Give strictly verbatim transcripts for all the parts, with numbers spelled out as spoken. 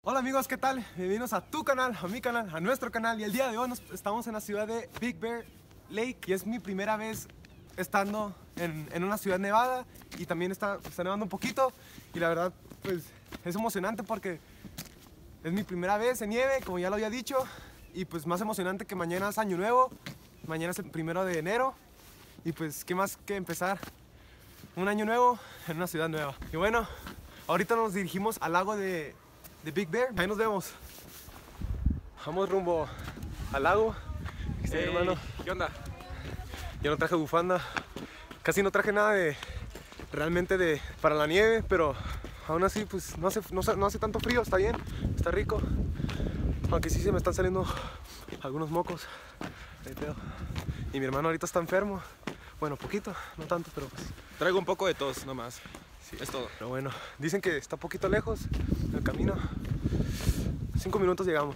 Hola amigos, ¿qué tal? Bienvenidos a tu canal, a mi canal, a nuestro canal. Y el día de hoy nos, estamos en la ciudad de Big Bear Lake. Y es mi primera vez estando en, en una ciudad nevada. Y también está, está nevando un poquito. Y la verdad, pues es emocionante porque es mi primera vez en nieve, como ya lo había dicho. Y pues más emocionante que mañana es Año Nuevo. Mañana es el primero de enero. Y pues qué más que empezar un año nuevo en una ciudad nueva. Y bueno, ahorita nos dirigimos al lago de... de Big Bear. Ahí nos vemos. Vamos rumbo al lago. Aquí está mi hermano. ¿Qué onda? Yo no traje bufanda. Casi no traje nada de realmente de para la nieve, pero aún así pues no hace, no, no hace tanto frío, está bien, está rico. Aunque sí se me están saliendo algunos mocos. Ahí pedo. Y mi hermano ahorita está enfermo. Bueno, poquito, no tanto, pero pues. Traigo un poco de tos nomás. Sí, es todo. Pero bueno, dicen que está poquito lejos el camino. Cinco minutos llegamos.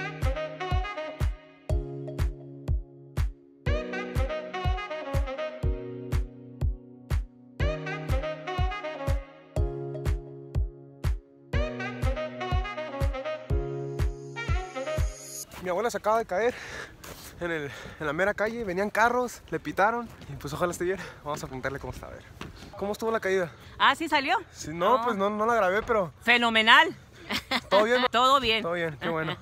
Mi abuela se acaba de caer en, el, en la mera calle, venían carros, le pitaron y pues ojalá esté bien. Vamos a preguntarle cómo está, a ver. ¿Cómo estuvo la caída? Ah, ¿sí salió? Sí, no, no, pues no, no la grabé, pero... Fenomenal. ¿Todo bien? Todo bien. Todo bien, qué bueno.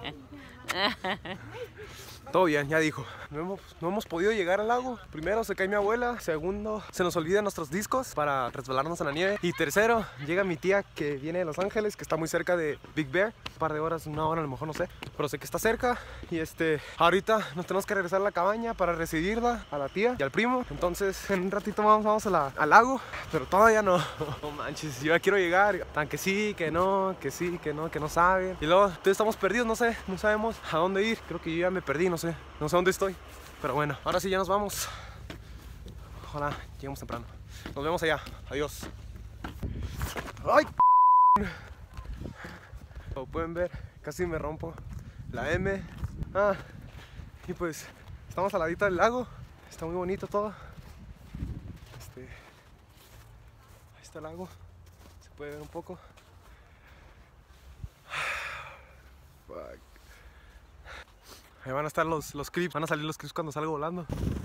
Todo bien, ya dijo. No hemos, no hemos podido llegar al lago. Primero se cae mi abuela. Segundo, se nos olvidan nuestros discos para resbalarnos en la nieve. Y tercero, llega mi tía que viene de Los Ángeles, que está muy cerca de Big Bear. Un par de horas, una hora a lo mejor, no sé. Pero sé que está cerca. Y este, ahorita nos tenemos que regresar a la cabaña para recibirla, a la tía y al primo. Entonces, en un ratito más vamos a la, al lago. Pero todavía no. No manches, yo ya quiero llegar. Tan que sí, que no, que sí, que no, que no saben. Y luego, todos estamos perdidos, no sé, no sabemos a dónde ir. Creo que yo ya me perdí, no sé. No sé dónde estoy. Pero bueno, ahora sí ya nos vamos. Ojalá lleguemos temprano. Nos vemos allá. Adiós. ¡Ay! Como pueden ver, casi me rompo la M. Ah, y pues estamos a la ladita del lago. Está muy bonito todo. Este, ahí está el lago. Se puede ver un poco. Fuck. Ahí van a estar los, los clips, van a salir los clips cuando salgo volando.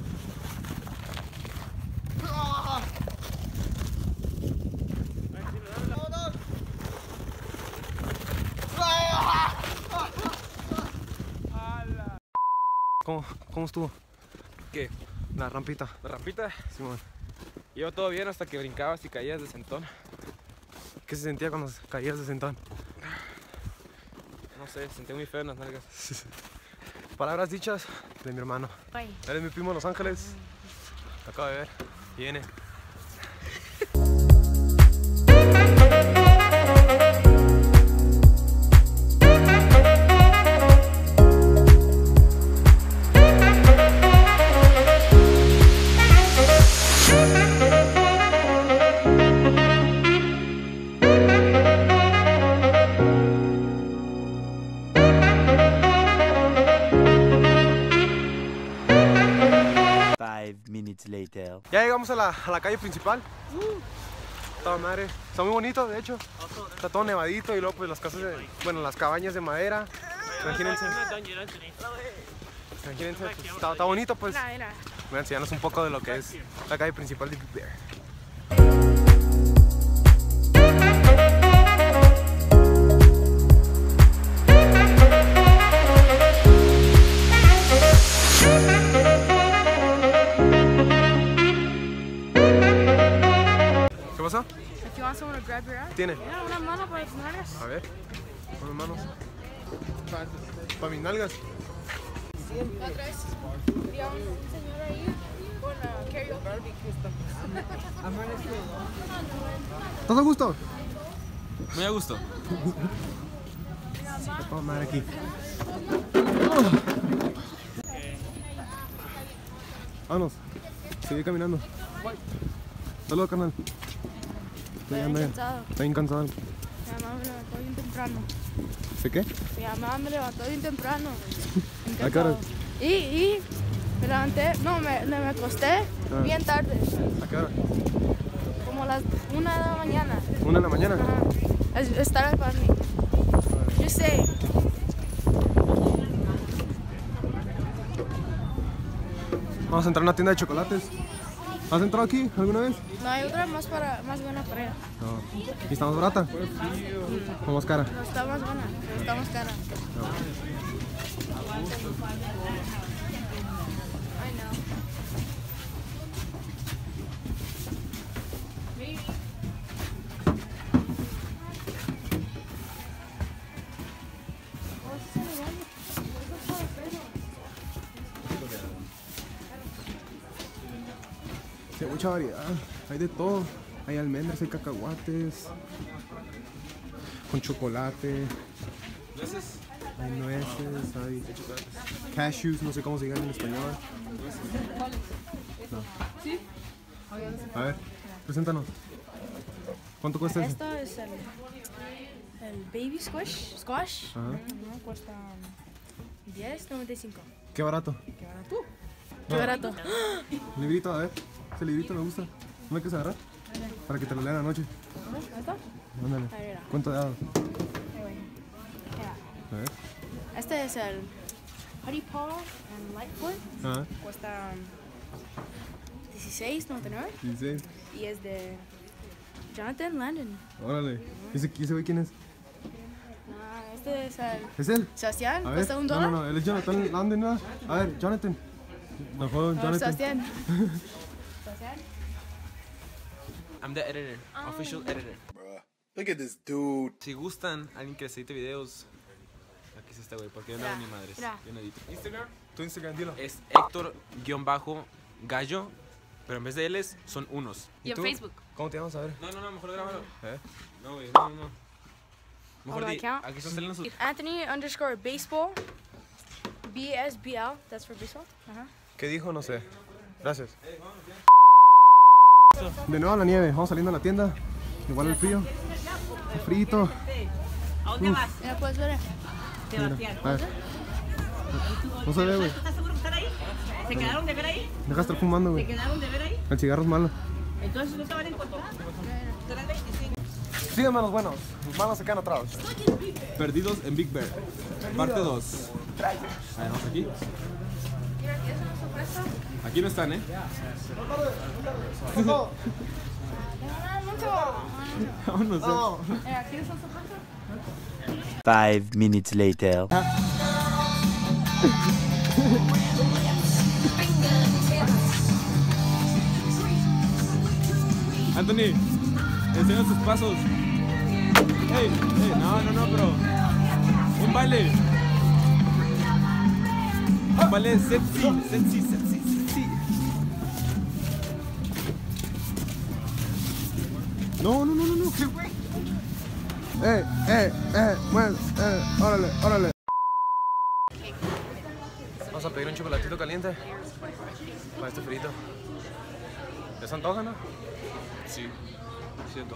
¿Cómo, cómo estuvo? ¿Qué? La rampita. ¿La rampita? Simón. Iba todo bien hasta que brincabas y caías de sentón. ¿Qué se sentía cuando caías de sentón? No sé, sentí muy feo en las nalgas. Palabras dichas de mi hermano. Ay. Él es mi primo de Los Ángeles. Lo acabo de ver. Viene. Later. Ya llegamos a la, a la calle principal. Uh, toda madre. Está muy bonito, de hecho. Está todo nevadito y luego pues las casas de, bueno, las cabañas de madera. Imagínense. Imagínense, pues, está, está bonito pues. Voy a enseñarles un poco de lo que es la calle principal de Big Bear. ¿Qué pasó? If you want someone to grab your ass. ¿Tiene? Yeah, una mano para tus nalgas. A ver, con manos. Para, para mis nalgas. La otra vez vi a un, un señor ahí con uh, karaoke. ¿Estás a gusto? Muy a gusto. Vamos a ver aquí. Vámonos. Sigue caminando. Saludos, carnal. Estoy bien cansado. Está bien cansado. Mi mamá me levantó bien temprano. ¿Sí qué? Mi mamá me levantó bien temprano. Bien ¿A qué hora? cansado. Y, y me levanté, no, me, me acosté Ah. bien tarde. ¿A qué hora? Como las una de la mañana. ¿Una de la mañana? Ajá. Es, es tarde para mí. Vamos a entrar a una tienda de chocolates. ¿Has entrado aquí alguna vez? No, hay otra más, para, más buena para ella. No. ¿Y está más barata? ¿O más cara? No está más buena, pero está más cara. No. I know. Sí, hay mucha variedad. Hay de todo. Hay almendras, hay cacahuates. Con chocolate. ¿Nueces? Hay nueces, hay cashews, no sé cómo se digan en español. No. A ver, preséntanos. ¿Cuánto cuesta ese? Esto es el, el baby squash. Squash. Ajá. No, cuesta diez noventa y cinco. Qué barato. Qué barato. Qué barato. Librito, a ver. Ese librito me gusta. ¿No me quieres agarrar? Para que te lo lean anoche. ¿Ahí está? Ándale. Ahí era. ¿Cuánto de dados? Ahí voy. Mira. A ver. Este es el Honey Paw and Lightfoot. Ajá. Cuesta dieciséis noventa y nueve. dieciséis. Y es de Jonathan Landon. Órale. ¿Y ese, ese güey quién es? Ah, este es el ¿Es él? Sebastián. A ver. Cuesta un No, dólar. no, no. Él es Jonathan Landon, ¿no? A ver, Jonathan. No, joven, No, Jonathan. Sebastián. Sebastián. I'm the editor, official editor. Bruh. Look at this dude. Si gustan alguien que les edite videos, aquí está este güey, porque yo no Mira, hago ni madres. mira. Yo no edito. Instagram Tu Instagram, dilo. es Héctor-Gallo, pero en vez de L's son unos. Y en tú? Facebook. ¿Cómo te llamas? A ver. No, no, no, mejor grábalo. ¿Eh? No, güey, no, no, no. Mejor On my di, account? aquí están saliendo sus... Anthony underscore baseball. B S B L. That's for baseball. Ajá. ¿Qué dijo? No sé. Gracias. De nuevo a la nieve. Vamos saliendo a la tienda. Igual el frío. El frito. ¿A dónde vas? Mira, puedes ver. Sebastián. A ver. No se ve, güey. ¿Estás seguro que están ahí? ¿Se quedaron de ver ahí? Deja de estar fumando, ¿Se güey. quedaron de ver ahí? El cigarro es malo. Entonces no te van a encontrar. tres veinticinco. Síganme a los buenos. Los malos se quedan atrás. Perdidos en Big Bear, parte dos. A ver, vamos aquí. Aquí no están, ¿eh? Vámonos, ¿eh? Mira, ¿quieres una sorpresa? Five minutes later. Anthony, enseña tus pasos. Hey, hey, no, no, no, pero un baile. Un baile sexy, sexy, sexy, sexy. No, no, no, no, no. ¿Qué, güey? Eh, eh, eh, bueno, eh, órale, órale. Vamos a pedir un chocolatito caliente para este frito. ¿Ya se antoja, no? Sí, siento.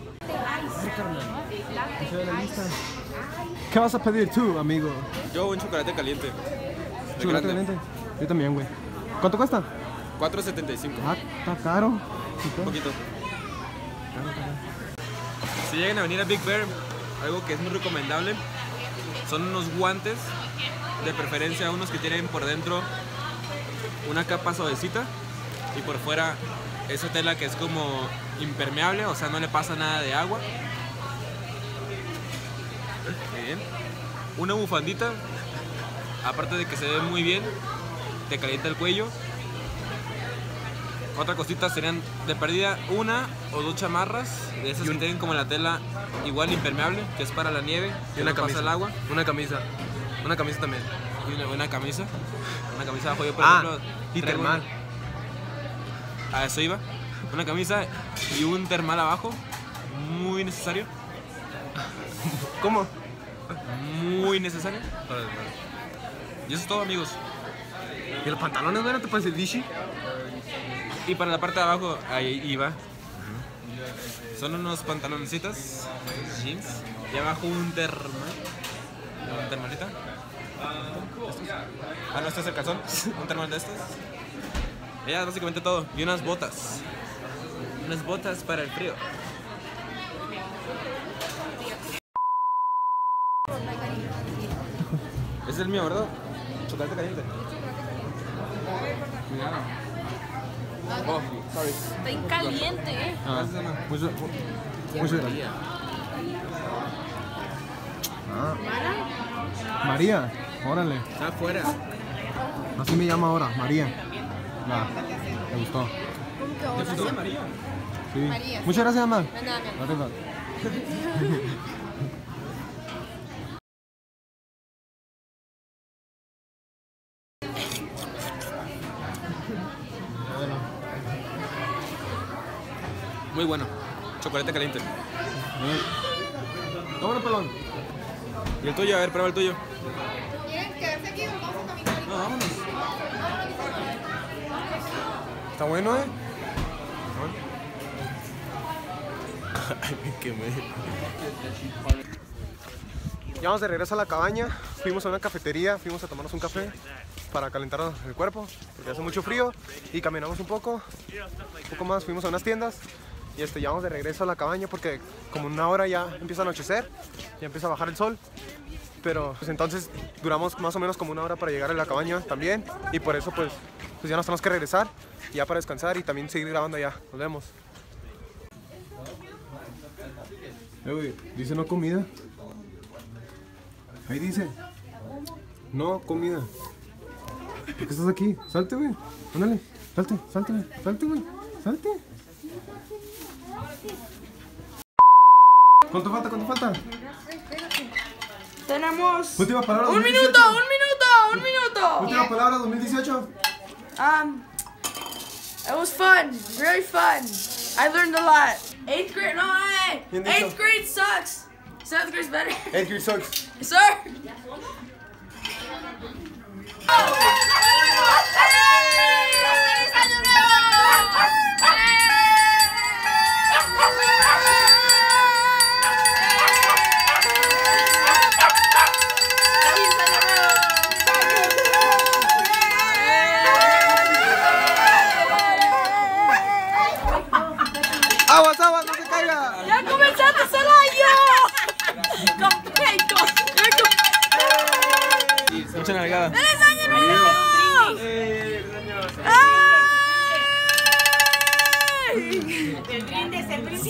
¿Qué vas a pedir tú, amigo? Yo un chocolate caliente. De ¿Chocolate grande. caliente? Yo también, güey. ¿Cuánto cuesta? cuatro setenta y cinco. Ah, está caro. Un poquito. Si llegan a venir a Big Bear, algo que es muy recomendable son unos guantes, de preferencia unos que tienen por dentro una capa suavecita y por fuera esa tela que es como impermeable, o sea, no le pasa nada de agua. Muy bien. Una bufandita, aparte de que se ve muy bien, te calienta el cuello. Otra cosita serían de perdida una o dos chamarras de esas que tienen como la tela igual impermeable, que es para la nieve, que no pasa el agua. Una camisa. Una camisa también. Y una buena camisa. Una camisa abajo. Yo, por Ah, ejemplo, y traigo termal. una- A eso iba. Una camisa y un termal abajo. Muy necesario. ¿Cómo? Muy necesario. Y eso es todo, amigos. ¿Y los pantalones, güey? ¿No te parece el Vichy? Y para la parte de abajo, ahí iba. Son unos pantaloncitos, jeans. Y abajo un termal. Un termalita. Ah, no, este es el calzón. Un termal de estos. Y ya, básicamente todo. Y unas botas. Unas botas para el frío. Ese es el mío, ¿verdad? Chocolate caliente. Cuidado. Oh, sorry. Está bien caliente, eh. Ah, muchas muchas gracias. Ah. María, órale. Está afuera. Así me llama ahora, María. Va, me gustó. ¿Cómo que ahora? María? Sí. María. Muchas gracias, mamá. De nada, mi amor. Arriba. Muy bueno. Chocolate caliente. Vámonos, pelón. ¿Y el tuyo? A ver, prueba el tuyo. ¿Quieren quedarse aquí o vamos a caminar? No, vámonos. Está bueno, eh. Ay, me quemé. Ya vamos de regreso a la cabaña. Fuimos a una cafetería, fuimos a tomarnos un café para calentar el cuerpo, porque hace mucho frío. Y caminamos un poco, un poco más, fuimos a unas tiendas. Y este, ya vamos de regreso a la cabaña porque como en una hora ya empieza a anochecer, ya empieza a bajar el sol. Pero pues entonces duramos más o menos como una hora para llegar a la cabaña también. Y por eso pues, pues ya nos tenemos que regresar, ya para descansar y también seguir grabando allá. Nos vemos. Eh, güey, dice no comida. Ahí dice. No comida. ¿Por qué estás aquí? Salte, güey. Ándale. Salte, salte, güey. Salte, güey. Salte. ¿Cuánto falta? ¿Cuánto falta? Tenemos Última palabra. un dos mil dieciocho. minuto, un minuto, un minuto. Última palabra, dos mil dieciocho. Um, it was fun, very fun. I learned a lot. Eighth grade, no, hey, Bien dicho. eighth grade sucks. Seventh grade's better. Eight years sucks. Sir. Aguas, aguas, no se caiga. ¡Ya comenzaste el año! ¡Completo! Mucha nalgada. ¡Feliz año nuevo! El brindis, el brindis.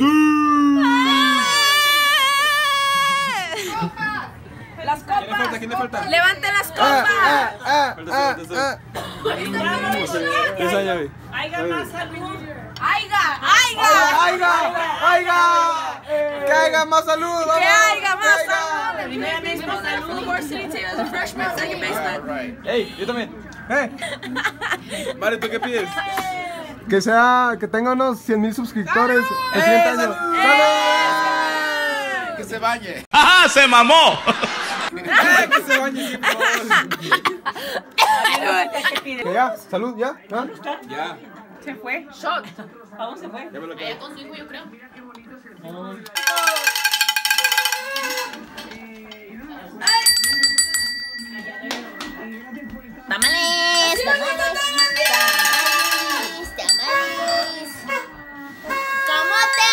Las ¿Quién le falta? copas. ¿Quién le falta? Levanten las Ah, copas. ah, ah, Falta, ah, falta, ah. Feliz año, güey. Haiga más salud. ¡Aiga! ¡Aiga! ¡Aiga! ¡Aiga! ¡Que haya más salud! ¡Que haya más ¡Que haya! salud! Primera vez por salud. Varsity team as a freshman, second baseman. ¡Ey! Yo también. Eh, Vale, ¿tú qué pides? que sea, que tenga unos cien mil suscriptores el siguiente año. Que se bañe. ¡Ajá! ¡Se mamó! ¡Ay, que se bañe siempre! Que ya, salud, ya. ¿Ah? Ya. Se fue. Shot. ¿A dónde se fue? Ya me lo quedé. Con su hijo, yo creo. ¡Tamales! ¡Tamales! ¡Tamales! ¡Tamales! ¡Camote!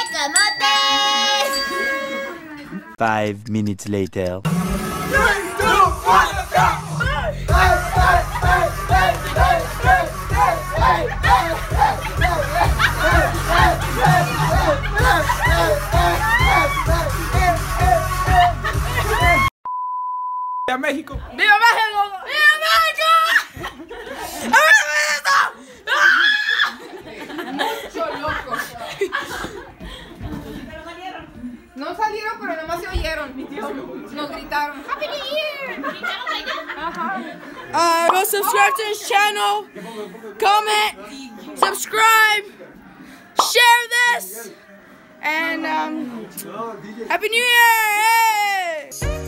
¡Camotes! Five minutes later. ¡A México! ¡Viva México! ¡Viva México! ¡Son locos! No salieron, pero nomás se oyeron. Nos gritaron. ¡Happy New Year! Uh, go subscribe to his channel. Comment. Subscribe. Share this. And um, Happy New Year! Hey!